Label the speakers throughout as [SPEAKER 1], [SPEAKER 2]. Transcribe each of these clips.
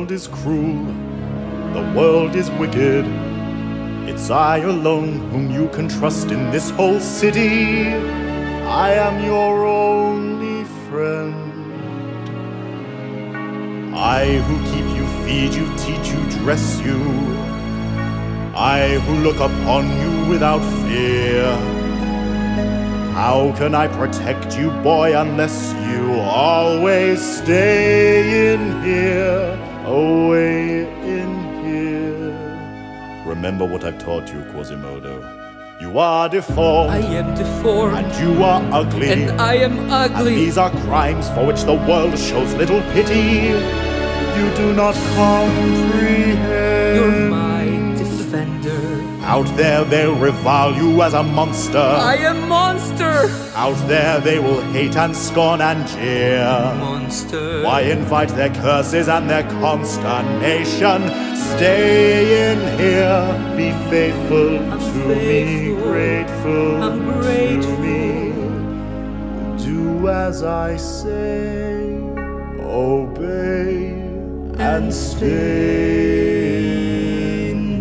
[SPEAKER 1] world is cruel, the world is wicked. It's I alone whom you can trust in this whole city. I am your only friend. I who keep you, feed you, teach you, dress you. I who look upon you without fear. How can I protect you, boy, unless you always stay in here, away in here? Remember what I've taught you, Quasimodo. You are deformed.
[SPEAKER 2] I am deformed.
[SPEAKER 1] And you are ugly.
[SPEAKER 2] And I am ugly.
[SPEAKER 1] And these are crimes for which the world shows little pity. You do not comprehend.
[SPEAKER 2] You're my defender.
[SPEAKER 1] Out there they'll revile you as a monster.
[SPEAKER 2] I am monster.
[SPEAKER 1] Out there they will hate and scorn and jeer.
[SPEAKER 2] Monster.
[SPEAKER 1] Why invite their curses and their consternation? Stay in here, be faithful to me, grateful
[SPEAKER 2] I'm grateful
[SPEAKER 1] to me. Do as I say, obey and stay in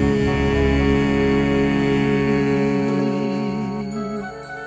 [SPEAKER 1] here.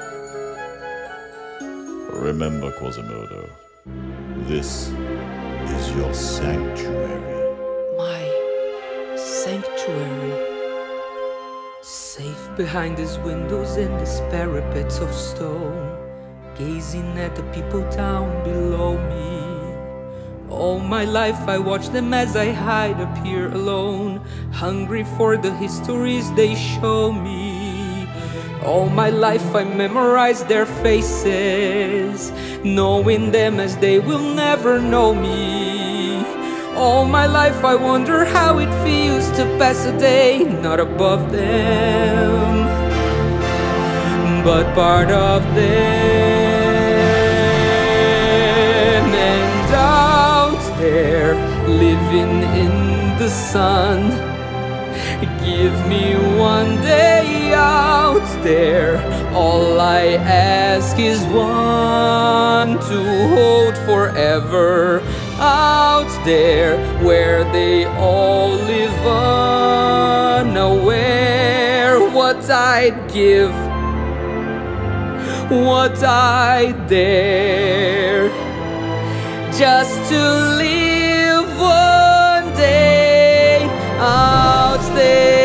[SPEAKER 1] Remember, Quasimodo, this is your sanctuary.
[SPEAKER 2] My sanctuary. Safe behind these windows and these parapets of stone, gazing at the people down below me. All my life I watch them as I hide up here alone, hungry for the histories they show me. All my life I memorize their faces, knowing them as they will never know me. All my life I wonder how it feels to pass a day not above them, but part of them. And out there, living in the sun, give me one day out there. All I ask is one to hold forever. Out there where they all live unaware. What I'd give, what I dare, just to live one day out there.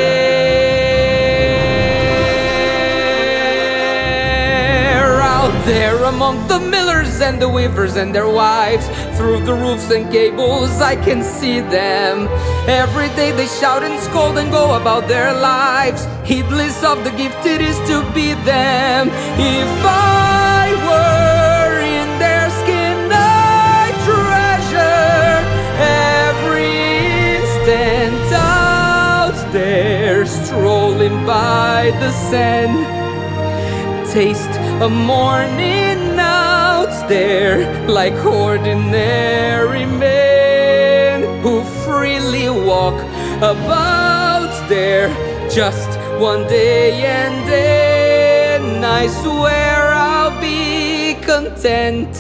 [SPEAKER 2] Out there among the millers and the weavers and their wives, through the roofs and gables I can see them. Every day they shout and scold and go about their lives, heedless of the gift it is to be them. If I were in their skin, I'd treasure every instant out there, strolling by the Seine. Taste a morning out there, like ordinary men who freely walk about there. Just one day and then I swear I'll be content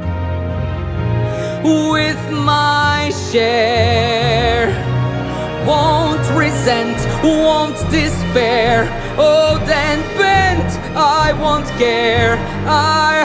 [SPEAKER 2] with my share. Won't resent, won't despair, old and bent, I won't care. I